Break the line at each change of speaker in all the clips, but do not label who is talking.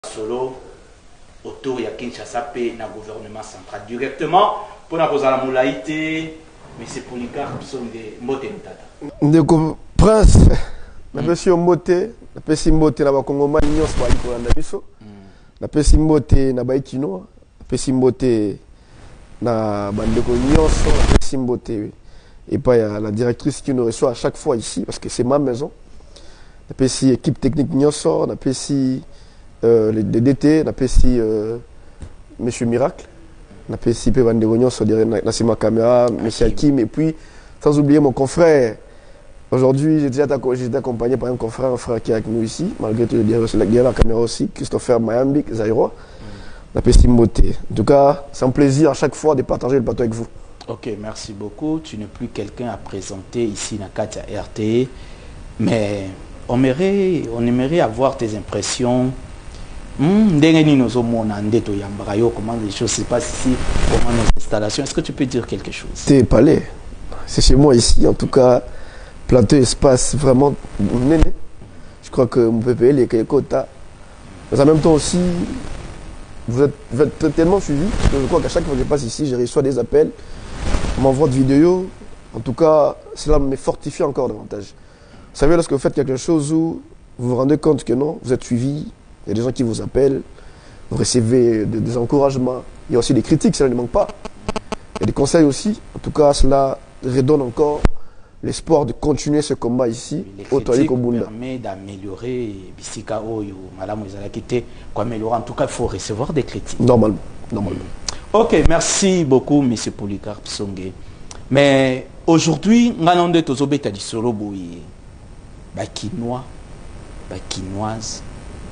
solo autour de Kinshasa et na gouvernement central directement pour la cause à la moulaïté mais c'est Polycarpe sont des mots
ndeko prince na pesi mbote na pesi mbote na bakongomani nyonso bali kolanda biso na pesi mbote na baikino na pesi mbote na bandeko nyonso na pesi mbote et pas la directrice qui nous reçoit à chaque fois ici parce que c'est ma maison na pesi équipe technique nyonso na pesi les DT na pesi monsieur Miracle na pesi pe bandeko nyonso na sima caméra monsieur Hakim et puis sans oublier mon confrère. Aujourd'hui, j'ai déjà été accompagné par un frère qui est avec nous ici, malgré tout, il y a la caméra aussi, Christopher Mayambi, Zairo, la Pestimoté. En tout cas, c'est un plaisir à chaque fois de partager le plateau avec vous.
Ok, merci beaucoup. Tu n'es plus quelqu'un à présenter ici dans Katia RTE, mais on aimerait avoir tes impressions. Comment les choses se passent ici, comment nos installations. Est-ce que tu peux dire quelque chose?
C'est palais. C'est chez moi ici, en tout cas. Plateau espace vraiment néné. Je crois que mon PPL est quelque quota. Mais en même temps aussi, vous êtes tellement suivis. Je crois qu'à chaque fois que je passe ici, je reçois des appels, on m'envoie des vidéos. En tout cas, cela me fortifie encore davantage. Vous savez, lorsque vous faites quelque chose où vous vous rendez compte que non, vous êtes suivi, il y a des gens qui vous appellent, vous recevez des encouragements, il y a aussi des critiques, cela ne manque pas. Il y a des conseils aussi. En tout cas, cela redonne encore l'espoir de continuer ce combat ici
au Toliko Bunda. Permet d'améliorer Bisika Oyo, Madame Ouzalakite, pour améliorer. En tout cas, il faut recevoir des critiques.
Normalement.
Ok, merci beaucoup, M. Polycarpe Songé. Mais aujourd'hui, on a des choses qui sont Bakinois, Bakinoises.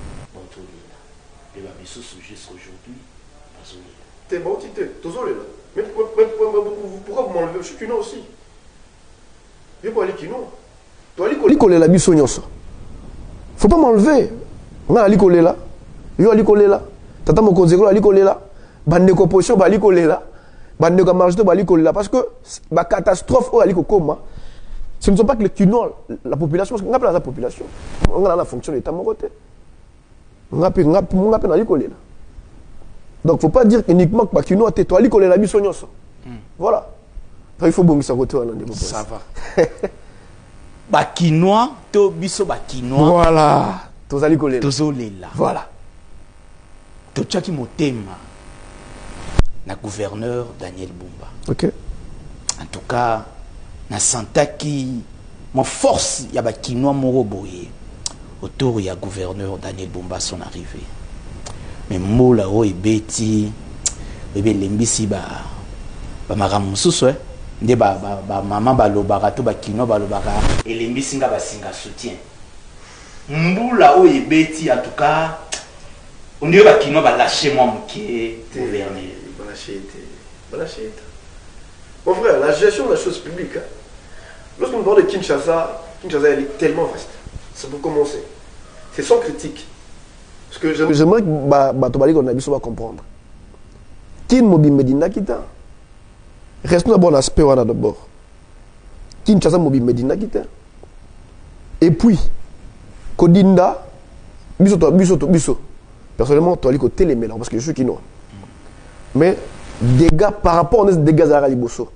Et ce sujet aujourd'hui,
t'es bon, mais pourquoi vous m'enlevez? Je suis Kinois aussi. Je peux aller Kinois. Tu vas aller la biso nyonso. Faut pas m'enlever. On a aller coller là. Yo aller coller là. Tata mon konzeko aller coller là. Bande composition ba aller coller là. Bande de marge ba aller coller là parce que la catastrophe au aller koma. Ce ne sont pas que les Kinois, la population parce qu'on appelle la population. On a la fonction de l'état moroté. On appelle aller coller là. Donc faut pas dire uniquement que Kinois t'es toi aller coller la biso nyonso. Voilà. Il faut bon ça retourne.
Ça va. Bakinois, to biso bakinois.
Voilà. Tozali kolela.
Tozolela.
Voilà.
To tchaki motema. Na gouverneur Daniel Bumba.
OK.
En tout cas, na santaki mon force ya bakinois moro boye autour ya gouverneur Daniel Bumba son arrivée. Mais mola o ebeti bébé lembisi ba maramu susu nde maman balobaka to bakino balobaka elembisi nga basinga soutien mbula o ebeti en tout cas on dit bakino lâcher moi moké gouverner
balâcher. Mon frère, la gestion de la chose publique, hein. Lorsqu'on parle de Kinshasa, elle est tellement vaste. C'est pour commencer. C'est sans critique. Parce que j'aimerais que Tobali qu'on va comprendre. Kin Mobi Medina Kita. Restons d'abord l'aspect on a d'abord. Kinshasa Mobi Medina Kita. Et puis, Kodinda, Biso. Personnellement, tu as dit que télémélan parce que je suis Kinois. Mais dégâts par rapport aux dégâts à Liboso.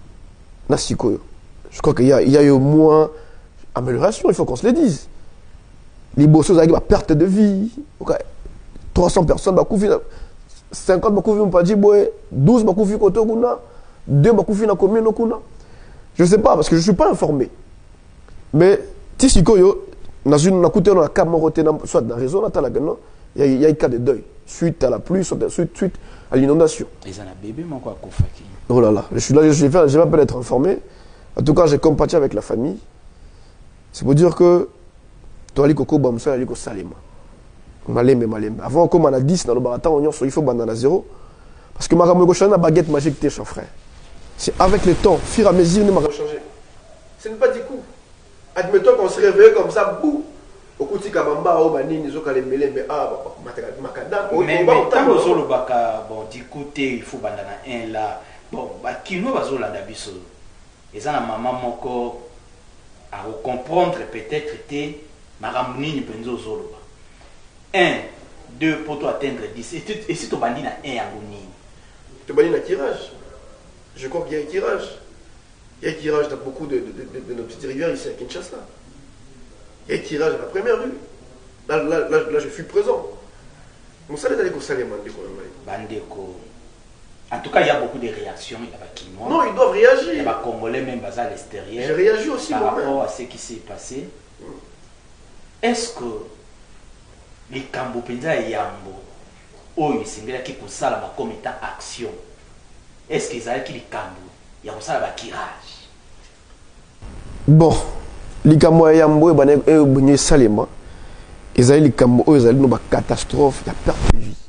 Je crois qu'il y a eu moins amélioration, il faut qu'on se le dise. Liboso, ça a eu une perte de vie. 300 personnes, 50 12 2 na commune. Je ne sais pas parce que je ne suis pas informé. Mais Tissikoyo, dans une soit dans la réseau, il y a un cas de deuil suite à la pluie, suite à l'inondation.
Ils ont un bébé, mon quoi,
oh là là, je suis là, je vais pas être informé. En tout cas, j'ai compatis avec la famille. C'est pour dire que toi, les coco, bamsa, les coco salima. Malembe. Avant, comme on a 10 dans le baratin, il faut bandana 0. Parce que ma a baguette magique, t'es cher frère. C'est avec le temps, fur et à mesure, on m'a changé. Ce n'est pas du coup. Admettons qu'on se réveille comme ça, bouh. Au coup de Kabamba, au Banini, ils ont qu'à les mêler, mais Macadam.
Mais quand vous avez le bon, du côté, il faut bandana 1 là. Bon, qui nous va zola d'abisso. Et ça, la maman, mon corps, à comprendre peut-être, était ma ramouni, ni penzo zolo. 1. 2 pour toi atteindre 10. Et si tu bandis na 1 à Gouni?
Tu bandis na tirage. Je crois qu'il y a un tirage. Il y a un tirage dans beaucoup de nos petites rivières ici à Kinshasa. Il y a un tirage à la première rue. Là, je suis présent. Mon salaire d'aller au salaire,
Bandeko. En tout cas, il y a beaucoup de réactions. Il y a pas Kinois.
Non, ils doivent réagir.
Il y a pas Congolais même basés à l'extérieur.
J'ai réagi aussi
par
moi-même.
rapport à ce qui s'est passé. Est-ce que les Cambopédia et Yambo, oh, ils sont qui pour ça comme étant action? Est-ce qu'ils ont qui les Cambo? Il y a ça la tirage.
Bon, les Cambo et Yambo, ils sont salement. Ils ont les Cambo, ils ont une catastrophe, il y a perte de vie.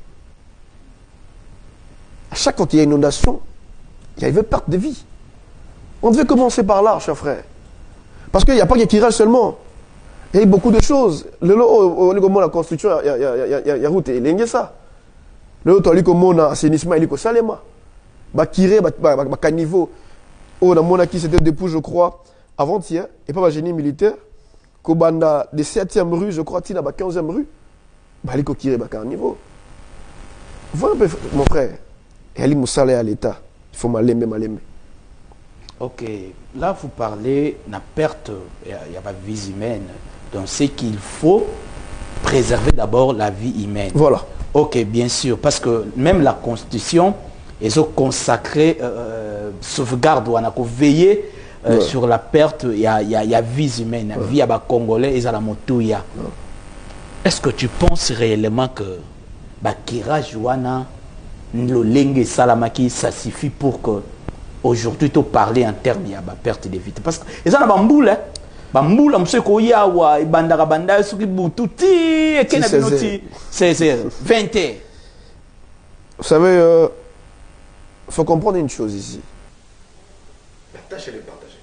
À chaque fois qu'il y a une inondation, il y avait perte de vie. On devait commencer par là, cher frère. Parce qu'il n'y a pas que tirage seulement. Il y a eu beaucoup de choses. Au niveau de la construction, il y a route et il y a ça. Le autre, il y a assainissement, il y a salema. Bakiré, caniveau. Au dans mon acquis, c'était depuis, je crois, avant-hier, et pas ma génie militaire, qu'au banda de 7e rue, je crois, il y a 15e rue. Il y a kiré, caniveau. Voilà un peu, mon frère. Il y a salaire à l'État. Il faut m'alémer.
Ok. Là, vous parlez de la perte, il n'y a pas de vie humaine. Donc, c'est qu'il faut préserver d'abord la vie humaine.
Voilà.
Ok, bien sûr. Parce que même la Constitution, ils ont consacré sauvegarde, on a veiller sur la perte, il y a vie humaine, il y a vie Congolais, et à la motouya. Est-ce que tu penses réellement que Bakira Joana, le Lengue Salamaki, ça suffit pour que aujourd'hui tu parler en termes de perte de vie? Parce que ils ont un bamboule, hein? Bamboula monsieur koyawa ibandaka banda soki bututi et kena binoti c'est 20 ans.
Vous savez, il faut comprendre une chose ici. La tâche elle est partagée.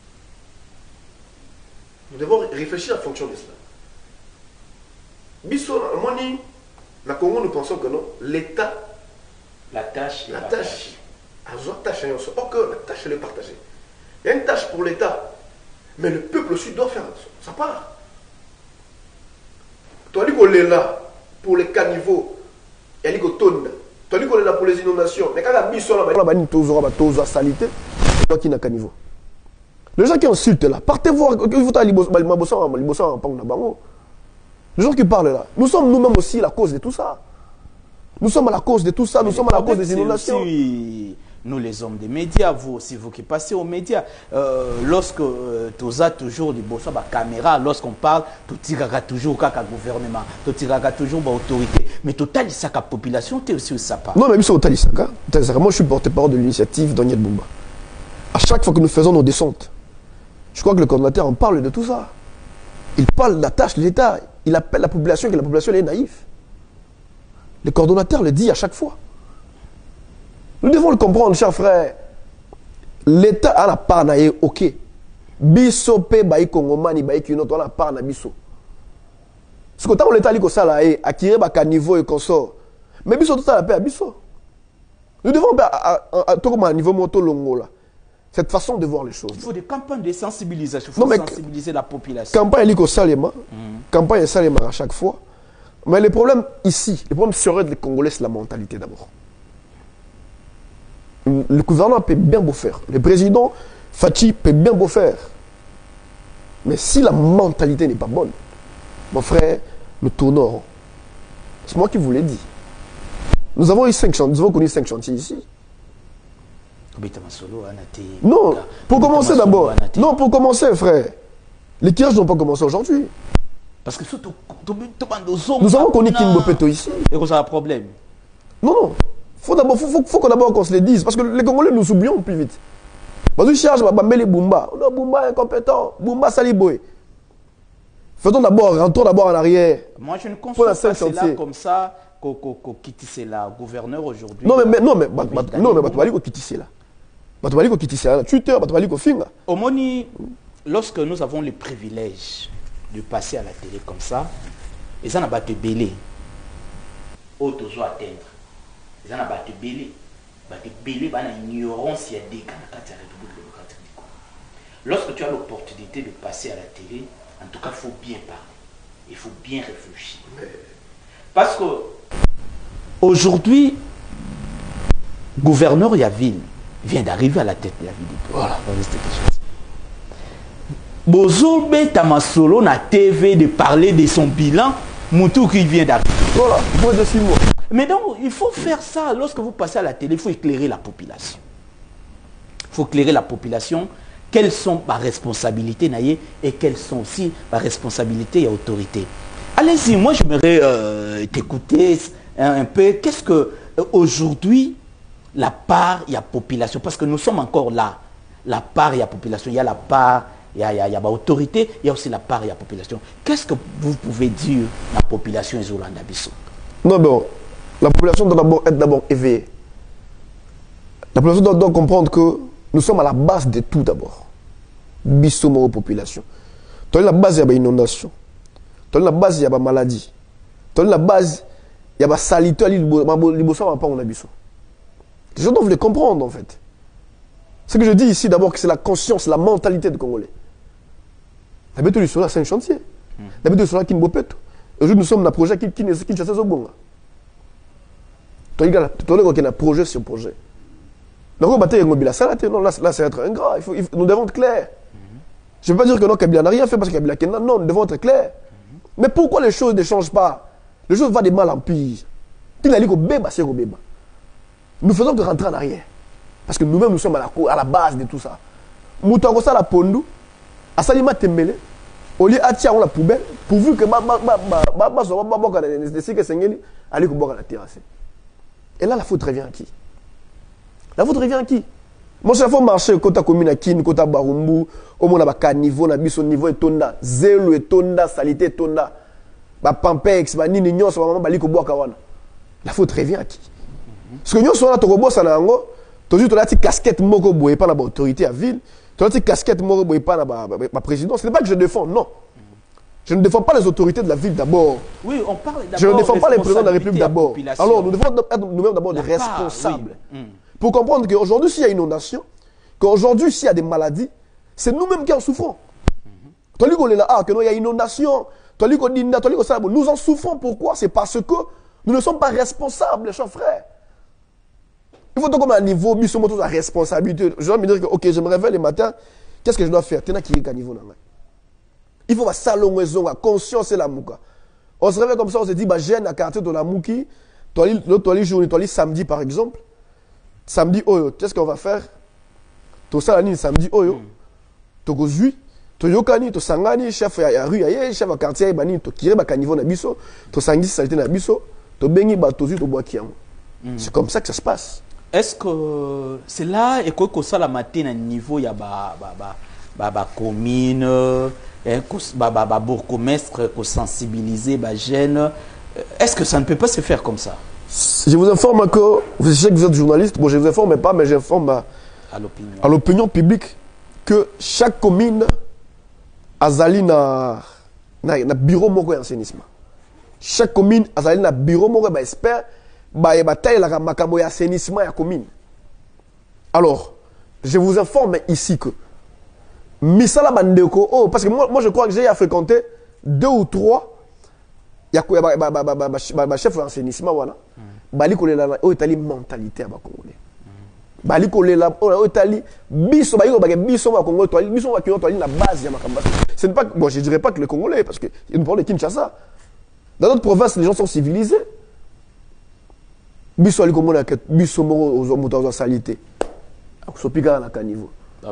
Nous devons réfléchir en fonction de cela. Bisso, moni, la Congo nous pensons que non, l'État,
la tâche,
a une tâche, la tâche elle est partagée. Il y a une tâche pour l'État. Mais le peuple aussi doit faire sa part. Tu as dit qu'on est là pour les caniveaux, il y a dit qu'on tourne. Tu as dit qu'on est là pour les inondations. Mais quand la mission là, il salité, c'est toi qui n'as caniveau. Les gens qui insultent là, partez voir, les gens qui parlent là, nous sommes nous-mêmes aussi la cause de tout ça. Nous sommes à la cause de tout ça, nous sommes à la cause des inondations.
Nous les hommes des médias, vous aussi, vous qui passez aux médias, lorsque tu as toujours des bossons, la caméra, lorsqu'on parle, tu tireras toujours le gouvernement, tu tireras toujours l'autorité. Mais tu as dit ça la population, tu es aussi ça pas.
Non, mais c'est au Talisaka. Moi, je suis porte-parole de l'initiative Daniel Bumba. À chaque fois que nous faisons nos descentes, je crois que le coordinateur en parle de tout ça. Il parle de la tâche de l'État. Il appelle la population, que la population est naïve. Le coordonnateur le dit à chaque fois. Nous devons le comprendre, chers frères. L'État a la part na ye, ok. Biso pe baï Kongomani baï kino to la part na biso. Ce que tant l'État liko sala e akire ba niveau et consort. Mais biso tout ça la paix à biso. Nous devons à tout comme à niveau moto longo là. Cette façon de voir les choses.
Il faut des campagnes de sensibilisation. Il faut sensibiliser la population.
Campagne liko salema, campagne salema à chaque fois. Mais le problème ici, le problème serait des Congolais, c'est la mentalité d'abord. Le gouvernement peut bien beau faire. Le président Fachi peut bien beau faire. Mais si la mentalité n'est pas bonne, mon frère, nous tournons. C'est moi qui vous l'ai dit. Nous avons eu 5 chantiers. Nous avons connu 5 chantiers ici. Non, pour commencer d'abord. Non, pour commencer, frère. Les tirages n'ont pas commencé aujourd'hui.
Parce que surtout,
nous avons connu Kimbopeto ici.
Et que ça a un problème.
Non. Faut qu'on se le dise. Parce que les Congolais nous oublions plus vite. Parce que charge les Bumba. Non, Bumba est incompétent. Bumba Saliboy. Rentrons d'abord en arrière.
Moi, je ne conçois pas cela comme ça qu'on quitte la gouverneur aujourd'hui.
Non, mais tu quitter cela. Tu quitter cela. Twitter, tu finga.
Au Moni, lorsque nous avons le privilège de passer à la télé comme ça, ils en ont battu belé. Autres ont atteindre. Ils en ont battu belé. Battu belé, une ignorance, il y a des cas dans la République démocratique du Congo. Lorsque tu as l'opportunité de passer à la télé, en tout cas, il faut bien parler. Il faut bien réfléchir. Parce que aujourd'hui, gouverneur Yaville vient d'arriver à la tête de la ville. Voilà. Bozo Tamasolo na TV de parler de son bilan, Moutou qui vient d'arriver.
Voilà, il faut de 6 mois.
Mais donc, il faut faire ça. Lorsque vous passez à la télé, il faut éclairer la population. Il faut éclairer la population. Quelles sont ma responsabilité naïe et quelles sont aussi ma responsabilité et autorité. Allez-y, moi j'aimerais t'écouter un peu. Qu'est-ce que aujourd'hui la part il y a population, parce que nous sommes encore là. La part il y a population, il y a la part il y a autorité, il y a aussi la part il y a population. Qu'est-ce que vous pouvez dire la population Zolanda Bisso?
Non, bon, la population doit d'abord être éveillée. La population doit comprendre que nous sommes à la base de tout d'abord. Bisso moro population. Dans la base, il y a une inondation. Dans la base, il y a une maladie. Dans la base, il y a une salité. Les gens doivent le comprendre en fait. Ce que je dis ici d'abord, c'est la conscience, la mentalité des Congolais. D'habitude, ils sont là, c'est un chantier. D'habitude, ils sont là, qui ne boit pas tout. Aujourd'hui, nous sommes dans un projet qui ne chasse pas au bon. Tu as un projet sur projet. Donc, là, ça va être ingrat. Nous devons être clairs. Je ne veux pas dire que non, Kabila n'a rien fait parce que Kabila Kenda, non, nous devons être clairs. Mais pourquoi les choses ne changent pas? Les choses vont de mal en pire. Nous faisons que rentrer en arrière. Parce que nous-mêmes, nous sommes à la base de tout ça. Moutako ça la pondu, à Salima Tembele, au lieu de la poubelle, pourvu que et là, la faute revient à qui? La faute revient à qui? Moi, je faut marcher côté commune à Kin, côté Barumbu, au moins à niveau, na biso niveau et tonda, zélo et tonda, salité et tonda, ba pampex, ba nini nyon, so maman bali ko boka wana. La faute revient à qui? Parce que nyon so na to boss na ngo, to juste la petite casquette moko boye pas na ba autorité à ville, to la petite casquette moko boye pas na ba président. Ce n'est pas que je défends, non. Je ne défends pas les autorités de la ville d'abord.
Oui, on parle d'abord.
Je ne défends pas les présidents de la République d'abord. Alors, nous devons être nous-mêmes d'abord des responsables. Oui. Pour comprendre qu'aujourd'hui, s'il y a inondation, qu'aujourd'hui, s'il y a des maladies, c'est nous-mêmes qui en souffrons. Il y a inondation, nous en souffrons. Pourquoi? C'est parce que nous ne sommes pas responsables, les chers frères. Il faut donc comme un niveau, nous sommes tous à responsabilité. Je dois me dire que, ok, je me réveille le matin, qu'est-ce que je dois faire? Il faut salon la conscience et la mouka. On se réveille comme ça, on se dit, j'ai un quartier de la mouki, l'autre jour, samedi par exemple. Samedi, qu'est-ce qu'on va faire? Tout ça, samedi, tu gozui, tu yokani, tu sangani, chef ya rue, chef ya quartier, bani, tu kire ba niveau na biso, tu sangi salité na biso, tu bengi ba tozu, tu bois kiam. C'est comme ça que ça se passe.
Est-ce que c'est là et que ça la matin à niveau ya ba commune, ba bourgmestre ko sensibiliser ba jeune, est-ce que ça ne peut pas se faire comme ça?
Je vous informe que, je sais que vous êtes journaliste, bon, je ne vous informe pas, mais j'informe à l'opinion publique que chaque commune a na bureau moko d'assainissement. Chaque commune a na bureau moko d'expert, taille la makambo d'assainissement ya commune. Alors, je vous informe ici que Misala Bandeko, parce que moi je crois que j'ai à fréquenter 2 ou 3. Il y a chef d'enseignement voilà bali kolela o itali mentalité ba congolais bali kolela o itali biso ba yiko ba biso ba congolais to biso ba kino to la base ya makamba. Ce n'est pas bon, je dirais pas que les Congolais parce que nous parlons de Kinshasa. Dans notre province les gens sont civilisés. Biso ali komona ke biso mo aux motos salité akusopika na caniveau non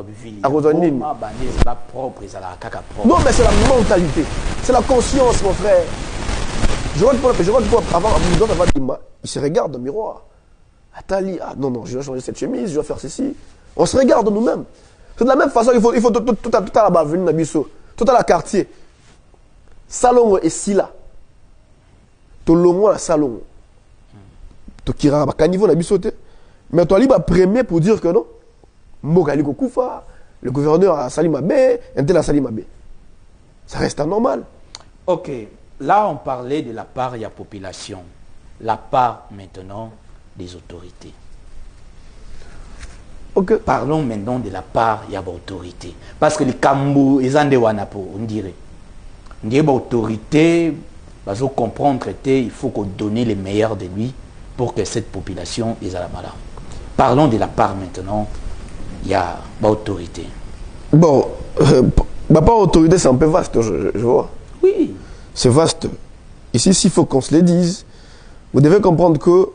mais c'est la mentalité, c'est la conscience mon frère. Je vois avant il se regarde dans le miroir. Atali, non, je dois changer cette chemise, je dois faire ceci. On se regarde nous-mêmes. C'est de la même façon qu'il faut tout à la bavine na biso, tout à la quartier. Salon et sila. To longo la salon. To kira ba caniveau na biso te. Mais toi liba premier pour dire que non. Mokali ko kufa, le gouverneur a sali mabe, un tel a sali mabe. Ça reste anormal.
OK. Là, on parlait de la part de la population, la part maintenant des autorités.
Okay.
Parlons maintenant de la part de l'autorité. Parce que les Kambou, les Andewanapo, on dirait. On dirait l'autorité, bazo comprendre il faut qu'on donne les meilleurs de lui pour que cette population les a la malade. Parlons de la part maintenant, il y a l'autorité.
Bon, pas autorité, c'est un peu vaste, je vois.
Oui.
C'est vaste. Ici, s'il faut qu'on se le dise, vous devez comprendre que,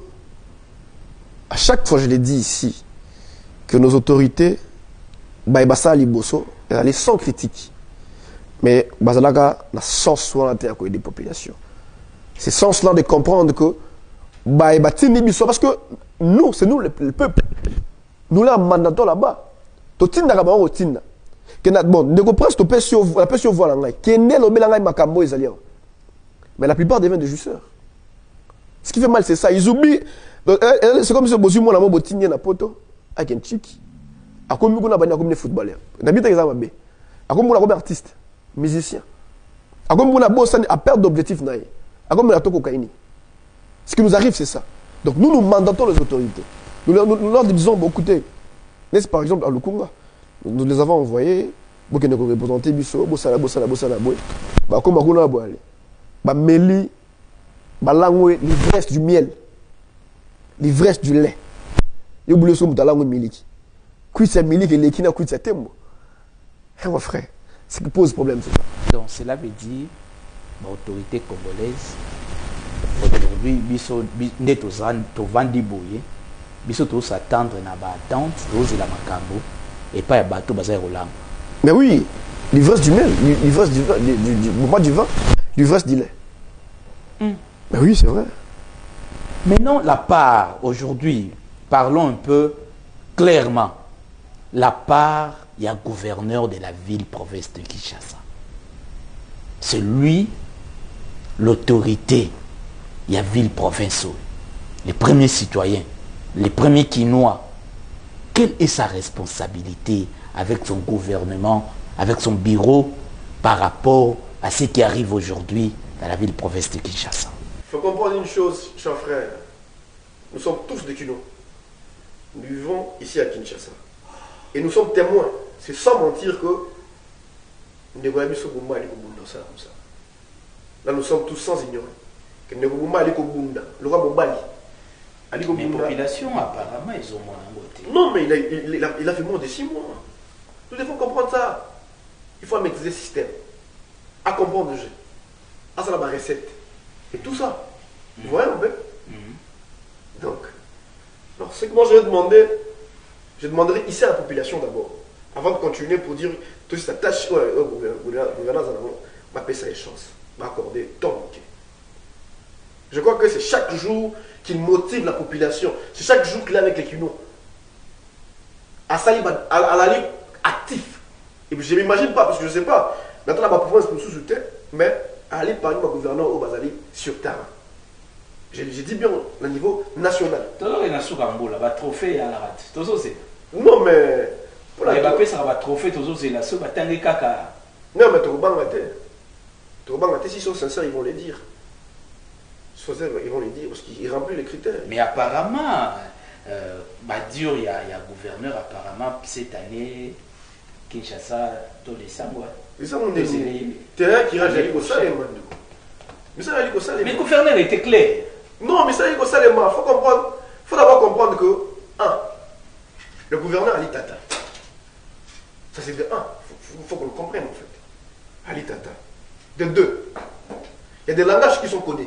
à chaque fois, je l'ai dit ici, que nos autorités, Baïbassa Liboso, elles sont sans critique. Mais, Bazalaga n'a sans soin des populations. C'est sans cela de comprendre que, parce que nous, c'est nous le peuple. Nous là, mandatons là-bas. Totinda kaba rotina. Bon, ne comprends pas la pression voile là. Qui est né le mélange makambo ils allaient. Mais la plupart deviennent des jouisseurs. Ce qui fait mal, c'est ça. Ils oublient. C'est comme si Bozu mon amour botinye na poto avec un chic. A comme nous bani comme des footballeurs. N'habite les amabé. A comme nous artiste, musicien. A comme nous bossa à perdre d'objectif naï. A comme nous toko kaini. Ce qui nous arrive, c'est ça. Donc nous mandatons les autorités. Nous leur disons, bon, écoutez, n'est-ce par exemple à Lukunga, nous les avons envoyés, pour qu'ils nous représentent, bossala, comme Akuna Boale, Meli, Langwe, l'ivresse du miel, l'ivresse du lait. Ils oublient ce que nous avons miliki. Qui c'est miliki et l'équina, qui c'est témo. Mon frère, ce qui pose problème, c'est ça.
Donc cela veut dire, l'autorité congolaise, aujourd'hui, biso neto vandi boye, biso to s'attendre na ba attente, rose la makambo et pas ya bateau bazay rolam.
Mais oui, l'ivresse du miel, l'ivresse du vin, pas du vin, l'ivresse du lait. Mais oui, c'est vrai.
Maintenant, la part, aujourd'hui, parlons un peu clairement. La part, il y a gouverneur de la ville-province de Kinshasa. C'est lui, l'autorité. Il y a ville-province, les premiers citoyens, les premiers Quinois. Quelle est sa responsabilité avec son gouvernement, avec son bureau, par rapport à ce qui arrive aujourd'hui dans la ville-province de Kinshasa?
Il faut comprendre une chose, chers frères. Nous sommes tous des Quinois. Nous vivons ici à Kinshasa. Et nous sommes témoins. C'est sans mentir que nous devons aller sur Boumba et comme ça. Là, nous sommes tous sans ignorer. Que nous devons aller au Bunda, le roi Bombali.
Les populations, apparemment, ils ont moins voté.
Non, mais il a fait moins de 6 mois. Nous devons comprendre ça. Il faut maîtriser le système. À comprendre le jeu. À ça, la recette. Et tout ça. Vous voyez un peu? Donc, ce que moi je demanderai ici à la population d'abord. Avant de continuer pour dire, tout ça tâche, gouvernance, on va payer ça les chances. On va accorder tant. Je crois que c'est chaque jour qu'il motive la population. C'est chaque jour qu'il est avec les Quinois. À la ligue actif. Et puis je ne m'imagine pas, parce que je ne sais pas. Maintenant, la province nous sous-souter, mais aller parler au gouverneur au Bazali sur terrain. J'ai dit bien au niveau national.
Trophée à la rate.
Non, mais.
Pour la Mbappé, ça va trophée, c'est la somme à Kaka.
Non, mais tu vas si ils sont sincères, ils vont les dire. Ils vont les dire parce qu'ils remplissent les critères.
Mais apparemment, Badur, il y a gouverneur, apparemment, cette année, Kinshasa, tous les Sangwa.
Mais ça, on est. Terrain qui rage au Salem. Mais ça, au Salem.
Mais le gouverneur était clair.
Non, mais ça, au Salem. Il faut comprendre. Il faut d'abord comprendre que, le gouverneur Ali Tata. Ça, c'est de 1. Il faut qu'on le comprenne, en fait. Ali Tata. De 2. Il y a des langages qui sont codés.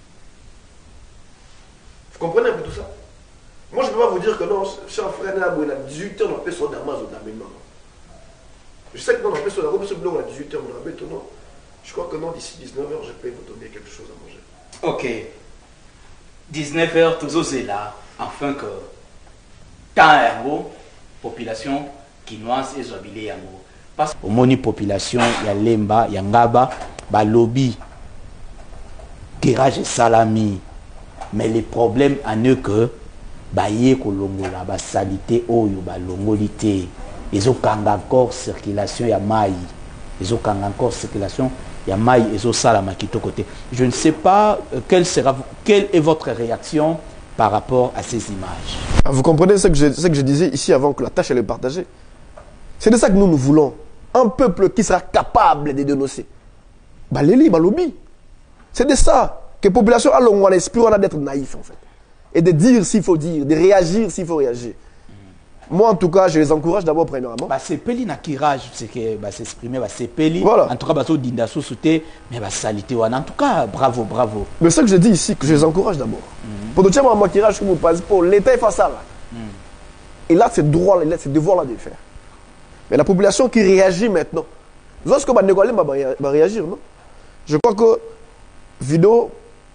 Vous comprenez un peu tout ça? Moi, je ne peux pas vous dire que non, cher frère, il a 18 heures, on peut sur Damas ou Damena. Je sais que non, on peut sur la robe, ce blanc, on a 18 heures, on a non. Je crois que non, d'ici 19 heures, je peux vous donner quelque chose à manger.
Ok. 19 heures, toujours c'est là, afin que tant yango, population quinoise et zobilé yango. Parce que moni population, il y a Lemba, il y a Ngaba, Balobi, Kirage Salami. Mais les problèmes en eux que baye kolongola ba salité oyo ba longolité ils ont encore circulation ya mai ils ont encore circulation ya mai ils ont ça la makito côté. Je ne sais pas quelle est votre réaction par rapport à ces images.
Vous comprenez ce que je disais ici avant que la tâche elle est partagée. C'est de ça que nous voulons. Un peuple qui sera capable de dénoncer. Baléli, Balobi. C'est de ça que la population a l'esprit d'être naïf en fait. Et de dire s'il faut dire, de réagir s'il faut réagir. Moi, en tout cas, je les encourage d'abord, premièrement.
C'est Peli na kirage, c'est que s'exprimer, c'est Peli.
Voilà.
En tout cas, c'est Dinda Souté, mais salité. En tout cas, bravo, bravo.
Mais c'est ça que je dis ici, que je les encourage d'abord. Pour tout moi, kirage, comme pour l'État, il fait ça là. Et là, c'est droit, c'est devoir là de le faire. Mais la population qui réagit maintenant, lorsque va réagir, non? Je crois que vidéo,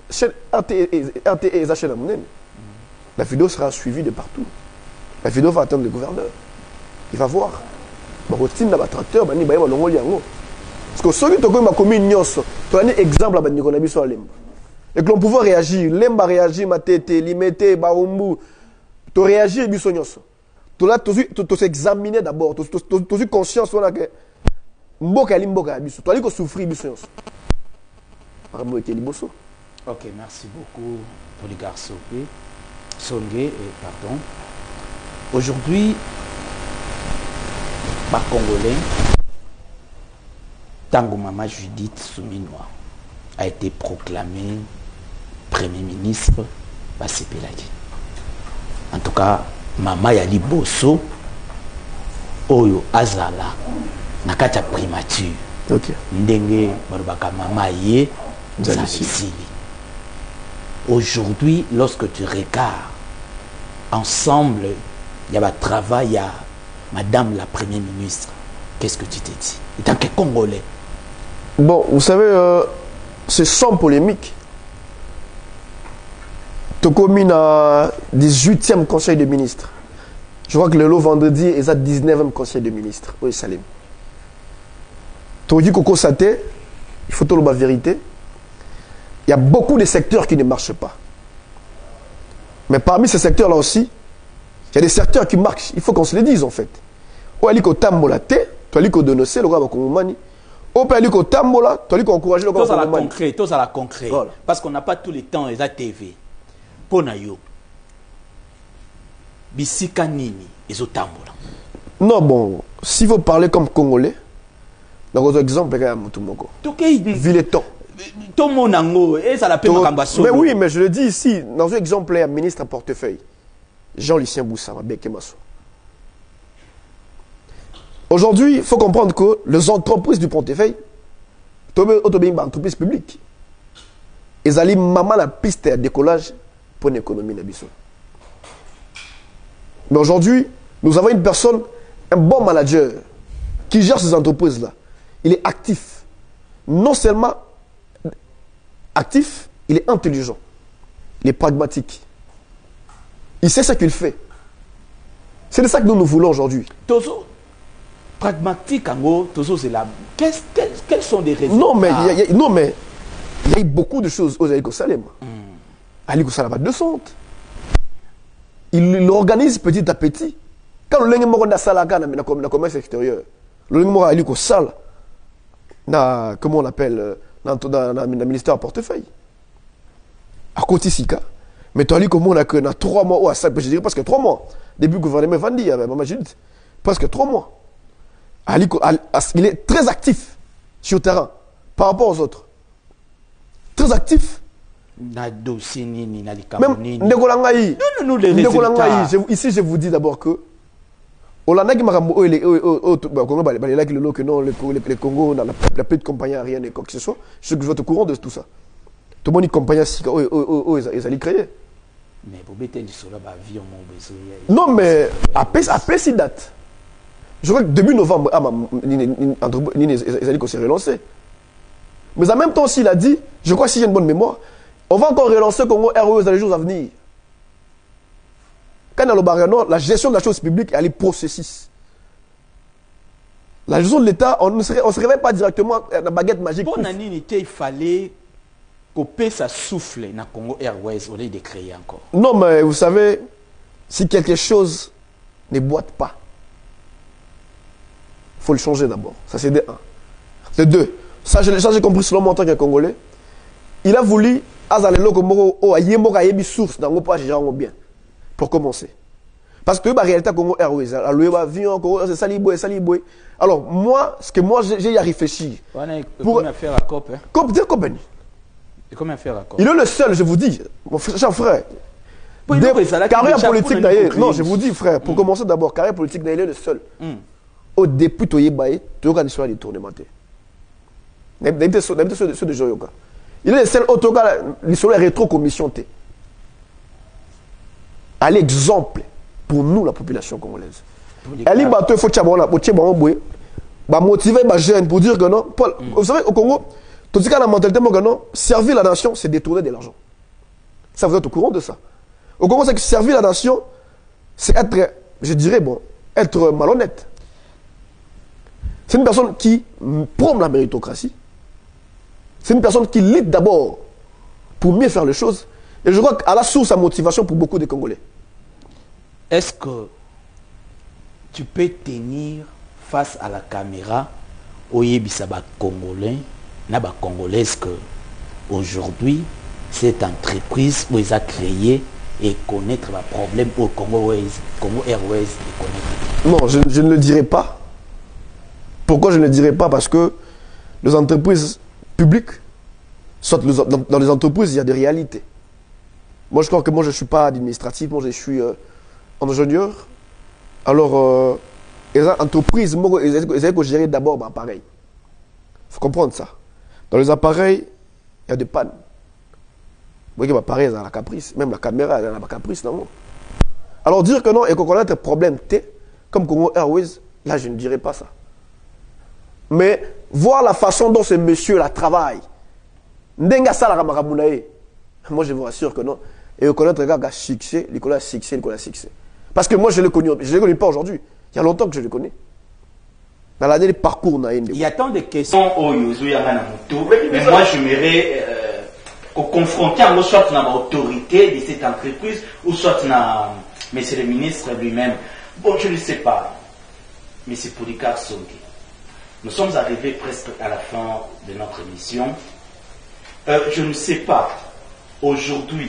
la vidéo sera suivie de partout. La vidéo va attendre le gouverneur. Il va voir. Parce que ceux qui ont commis une nyos, tu as un exemple à Nicolas Bisso. Et que l'on pouvait réagir. Lemba réagir, ma tête, limité, baumbu. Tu réagis, Bisso nyos. Tu as examiné d'abord. Tu as conscience que Mboka Limboka Bisso. Tu as souffrir, Bisso nyos.
Ok, merci beaucoup pour les garçons. Songé, pardon. Aujourd'hui, les Congolais, Tango Mama Judith Souminois a été proclamé Premier ministre de Sepelaki. En tout cas, Mama Yali Bosso, Oyo Azala, Nakata primature.
Ok.
Ndenge, Barubaka Mama Ye, aujourd'hui, lorsque tu regardes ensemble, il y a un travail, il y a Madame la Première ministre. Qu'est-ce que tu t'es dit? En tant que Congolais.
Bon, vous savez, c'est sans polémique. Tu commis à 18e conseil de ministres. Je crois que le vendredi est à 19e conseil de ministres. Oui, Salim. Tu dis Coco Saté, il faut te le la vérité. Il y a beaucoup de secteurs qui ne marchent pas. Mais parmi ces secteurs-là aussi, il y a des secteurs qui marchent. Il faut qu'on se les dise en fait. Ou ali ko tambola te, tu ali ko dénoncer le gars Kongomani. Ou ali ko tambola, tu ali ko encourager le gars Kongomani.
Tout ça la concret. Voilà. Parce qu'on n'a pas tout le temps les TV. Ponayo. Bisika nini ezo tambola.
Non bon, si vous parlez comme Congolais, dans votre exemple, regarde Mutumoko. Villeton. Mais oui, mais je le dis ici, dans un exemple, il y a un ministre à portefeuille. Jean-Lucien Boussama, Bekemasso. Aujourd'hui, il faut comprendre que les entreprises du portefeuille, entreprises publiques, ils allaient maman la piste de décollage pour l'économie d'Abisso. Mais aujourd'hui, nous avons une personne, un bon manager, qui gère ces entreprises-là. Il est actif. Non seulement actif, il est intelligent. Il est pragmatique. Il sait ce qu'il fait. C'est de ça que nous voulons aujourd'hui.
Tozo, pragmatique, Tozo, c'est là. Quels sont les résultats?
Non, mais il y a eu beaucoup de choses aux Aliko Salem. Aliko Salem a 200. Il organise petit à petit. Quand le Lengemoro na Salaka dans le commerce extérieur, le Lengemoro Aliko Sal, comment on l'appelle, dans le ministère à portefeuille. À côté Sika. Mais tu as dit comment on a que dans 3 mois, ou à 5, je dirais presque 3 mois. Début gouvernement Vandi, avec Maman Judith. Presque 3 mois. Il est très actif sur le terrain par rapport aux autres. Très actif. Même Ndegolangaï. Ici, je vous dis d'abord que le Congo n'a plus de compagnie aérienne et quoi que ce soit. Je suis au courant de tout ça. Tout le monde est compagnie ils allaient créer.
Mais pour mettre sur avion,
non, mais après cette date. Je crois que début novembre, ils allaient qu'on s'est relancé. Mais en même temps, s'il a dit, je crois que si j'ai une bonne mémoire, on va encore relancer Congo Airways dans les jours à venir. Quand dans le Barano, la gestion de la chose publique, elle est processus. La gestion de l'État, on ne se réveille pas directement à la baguette magique.
Pour Nani, il fallait couper sa souffle dans Congo Airways au lieu de créer encore.
Non, mais vous savez, si quelque chose ne boite pas, il faut le changer d'abord. Ça, c'est de 1. De 2. Ça, j'ai compris selon mon tant que Congolais. Il a voulu, source dans le bien. Pour commencer. Parce que la réalité Congo Airways, l'avion, c'est Saliboué. Alors, moi, ce que moi j'ai à réfléchir.
Pour faire la COP.
COP, dire compagnie.
Et comment faire accord?
Il est le seul, je vous dis, mon cher frère.
Pour
Carrière politique d'ailleurs. Non, je vous dis, frère, pour commencer d'abord, carrière politique d'ailleurs, il est le seul. Au début, tu es tu as l'histoire des tournements. Il est le seul l'histoire rétro-commission. À l'exemple pour nous, la population congolaise. Il faut motiver les jeunes pour dire que non. Vous savez, au Congo, tout ce qui a la mentalité, non, servir la nation, c'est détourner de l'argent. Ça, vous êtes au courant de ça. Au Congo, c'est que servir la nation, c'est être, je dirais, bon, être malhonnête. C'est une personne qui prône la méritocratie. C'est une personne qui lutte d'abord pour mieux faire les choses. Et je crois qu'à la source, sa motivation pour beaucoup de Congolais.
Est-ce que tu peux tenir face à la caméra au Yébisaba Congolais, n'a Congolais que aujourd'hui, cette entreprise où ils ont créé et connaître le problème au Congo Airways et connaître?
Non, je ne le dirai pas. Pourquoi je ne le dirai pas? Parce que les entreprises publiques, soit dans les entreprises, il y a des réalités. Moi, je crois que moi, je ne suis pas administratif, moi, je suis ingénieur. Alors, les entreprises, elles ont géré d'abord l'appareil. Il faut comprendre ça. Dans les appareils, il y a des pannes. Vous voyez que l'appareil, il a la caprice. Même la caméra, elle a la caprice. Non? Alors, dire que non, et qu'on connaît un problème comme Congo Airways, là, je ne dirais pas ça. Mais voir la façon dont ce monsieur-là travaille, moi, je vous rassure que non. Et reconnaître un gars qui a succès, il a succès, il a succès. Parce que moi, je ne le connais pas aujourd'hui. Il y a longtemps que je le connais. Dans l'année de parcours,
il y a tant de questions. Mais moi, j'aimerais confronter en soit dans l'autorité de cette entreprise ou soit dans monsieur le ministre lui-même. Bon, je ne sais pas. Monsieur Polycarpe Sonké. Nous sommes arrivés presque à la fin de notre émission. Je ne sais pas, aujourd'hui,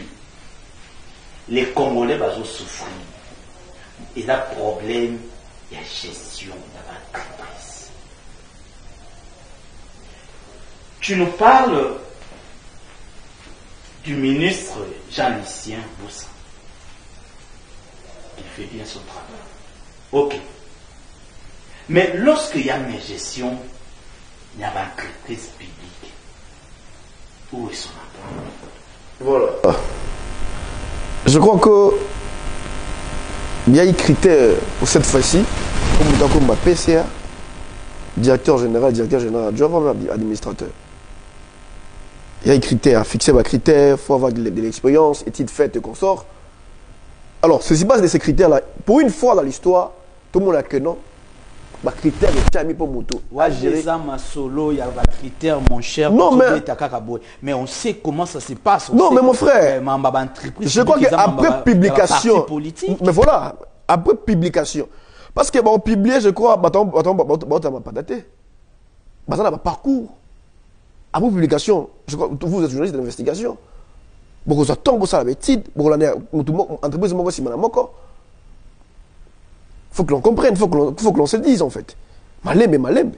les Congolais vont souffrir. Il y a un problème de gestion de l'entreprise. Tu nous parles du ministre Jean-Lucien Boussa. Il fait bien son travail. Ok. Mais lorsqu'il y a une gestion, il y a une entreprise publique. Où est son rapport?
Voilà. Je crois que il y a des critères pour cette fois-ci, comme ma PCA, directeur général adjoint, même administrateur. Il y a des critères, fixer des critères, il faut avoir de l'expérience, études faites et consorts. Alors, ceci base de ces critères-là. Pour une fois dans l'histoire, tout le monde a que non. Les critères de Chami pour moto.
Solo, il y a des critères, mon cher.
Non,
mais on sait comment ça se passe.
Non, mais mon frère, je crois qu'après publication, mais voilà, après publication, parce que bon, publié, je crois, pas daté. Ça n'a pas parcours. Après publication, je crois, vous êtes journaliste d'investigation. Beaucoup ça tombe pour ça la bêtise, pour l'entreprise moi aussi madame encore. Faut que l'on comprenne, faut que l'on se dise en fait. Malem.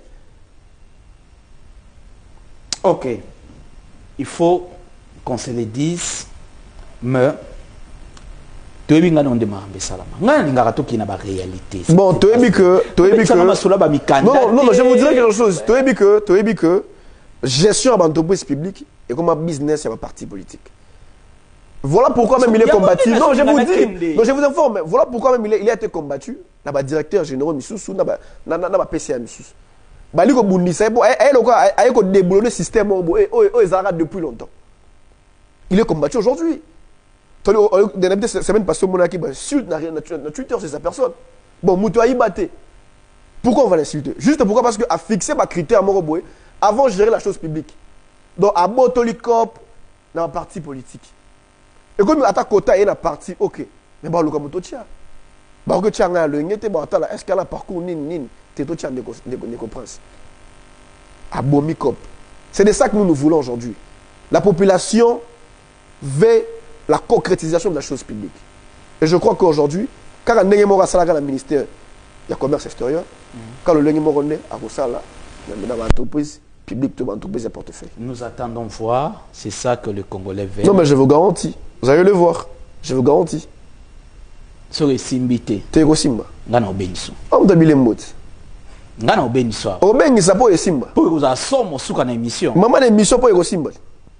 Ok. Il faut qu'on se le dise, mais tu es bien dans le réalité.
Bon, tu es bien que non, je vous dirais quelque chose. Tu es bien que gestion de l'entreprise publique et comme un business, il y a un parti politique. Voilà pourquoi même il est combattu. Non, je vous dis. Non, je vous informe. Voilà pourquoi même il a été combattu. Il y a un directeur général Missoussou, il y a un PCA Missoussou. Il y a un déboulonné le système depuis longtemps. Il est combattu aujourd'hui. La semaine passée, mon équipe insulte dans Twitter, c'est sa personne. Bon, Moutou a batté. Pourquoi on va l'insulter? Juste pourquoi? Parce qu'à fixer ma critère avant de gérer la chose publique. Donc, à Botolikop, dans un parti politique. Et comme à ta côté, il y a un parti, ok. Mais bon, le Kamoto Tia. Bah, que tu as le ngete, est-ce qu'elle a un parcours nin, t'es tout tia ne prince. À Bomikop. C'est de ça que nous voulons aujourd'hui. La population veut la concrétisation de la chose publique. Et je crois qu'aujourd'hui, quand on a un ministère, il y a commerce extérieur. Quand le Lengi Morone a Rosala, dans l'entreprise, public de l'entreprise à portefeuille.
Nous attendons voir. C'est ça que le Congolais veut.
Non, mais je vous garantis. Vous allez le voir. Je vous garantis.
Sur les simbité.
Teko Simba.
Ngana obeniso.
On t'a mis les mots.
Ngana obeniso.
Obengi ça pour les Simba.
Pour que vous assomme sous une émission.
Maman l'émission pour les Simba.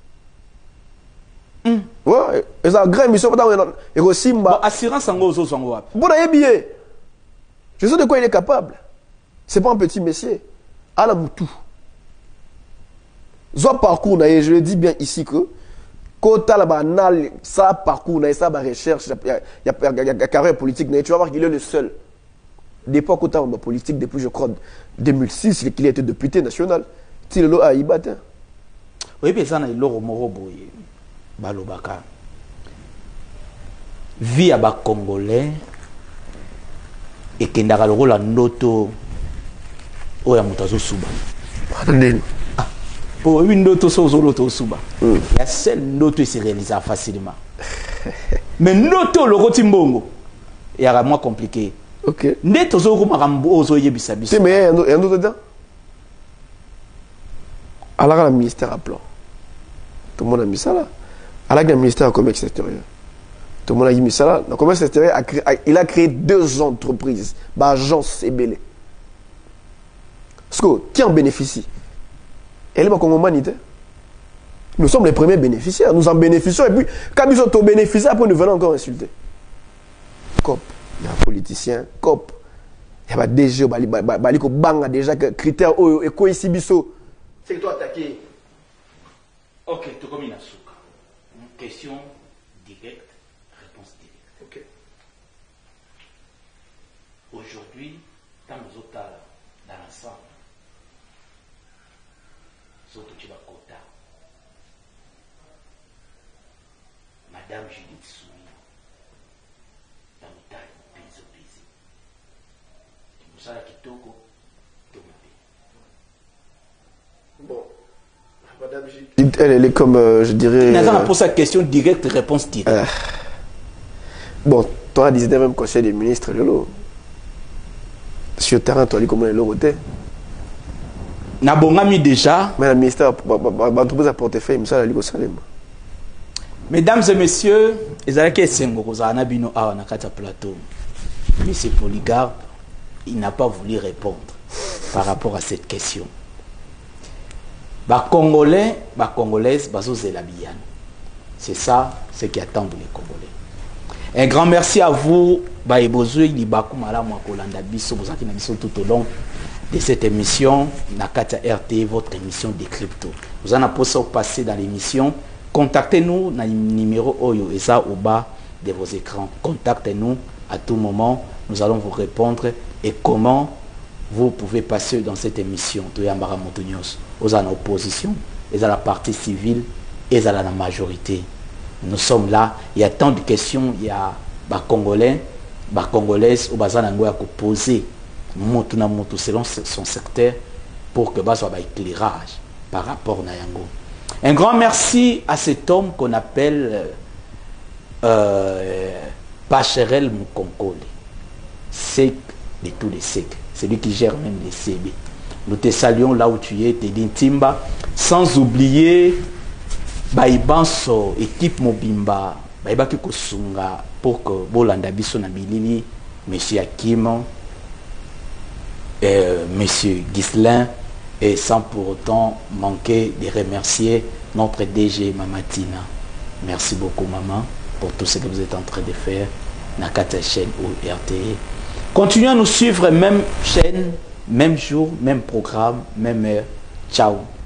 Ouais, et ça grande émission pour les Simba.
Assurance en gros aux angles.
Bon, il billet. Je sais de quoi il est capable. C'est pas un petit monsieur. À la moutou. Soit parcours, je le dis bien ici que quand tu as ça parcours, ça recherche, il y a carrière politique, tu vas voir qu'il est le seul. Depuis que tu as une politique, depuis je crois 2006, qu'il a été député national. Tu le a ibat.
Oui, mais ça, il l'euro morobo. Balobaka. Vie à bas Congolais et qu'il n'a pas le rôle en auto. Oh, il y a mon suba. Pour une auto sur suba. Il y a seul noto qui se réalise facilement. Mais noto le rotimbongo, il y a moins compliqué.
Ok.
Net aux autres marambo aux oye bisabiso.
C'est mais il y a un autre dedans. Alors le ministère à plan. Tout le monde a mis ça là. Alors le ministère du commerce extérieur. Tout le monde a mis ça là. Le commerce extérieur il a créé 2 entreprises, l'agence CBL. Parce que qui en bénéficie? Elle est pas comme humanité. Nous sommes les premiers bénéficiaires. Nous en bénéficions. Et puis, quand nous sommes bénéficiaires, après nous venons encore insulter. COP, il y a un politicien. COP, il y a un DG, il y a déjà critères et quoi ici, biso. C'est toi attaqué.
Ok, tu comme une souka. Question directe, réponse directe.
Ok.
Aujourd'hui, dans nos hôtels, dans l'ensemble, surtout tu vas quota. Madame Judith Soumia, dans le taille, piso. Tout ça, Kitoko, Tomate.
Bon. Madame Judith, elle est comme, je dirais.
N'a pas sa question directe, réponse directe.
Bon, tu as dit même conseil des ministres, sur le terrain, tu as dit comment elle est.
Na bongami déjà.
Mais le ministère, l'entreprise à portefeuille, ça, elle est au Salem.
Mesdames et messieurs, ezalaki esengo kozala bino awa na kati ya plateau. Monsieur Polycarpe, il n'a pas voulu répondre par rapport à cette question. Congolais, Congolaises, bazozela biyano. C'est ça, ce qui attendent les Congolais. Un grand merci à vous, Baebozui, Libaku Malamu Kolanda Biso, Bozaki na Biso tout au long de cette émission, Nakata RT, votre émission des cryptos. Vous en avez passé dans l'émission. Contactez-nous dans le numéro Oyo Eza au bas de vos écrans. Contactez-nous à tout moment. Nous allons vous répondre et comment vous pouvez passer dans cette émission. Toyambara Montonios. Vous en opposition, et à la partie civile, et à la majorité. Nous sommes là. Il y a tant de questions. Il y a des Congolais, des Congolaises, ou des Zanangoya qui poser selon son secteur pour que soit un éclairage par rapport à Yango. Un grand merci à cet homme qu'on appelle Pacherel Mukonkole, sec de tous les secs, c'est lui qui gère même les CB. Nous te saluons là où tu es, Tedin Timba, sans oublier Baïbanso, équipe Mobimba, Baïbaki Kosunga, pour que Bolanda Biso Nabilili, M. Hakim, M. Ghislain, et sans pour autant manquer de remercier notre DG Mamatina. Merci beaucoup maman pour tout ce que vous êtes en train de faire dans la chaîne ou RTE. Continuez à nous suivre, même chaîne, même jour, même programme, même heure. Ciao.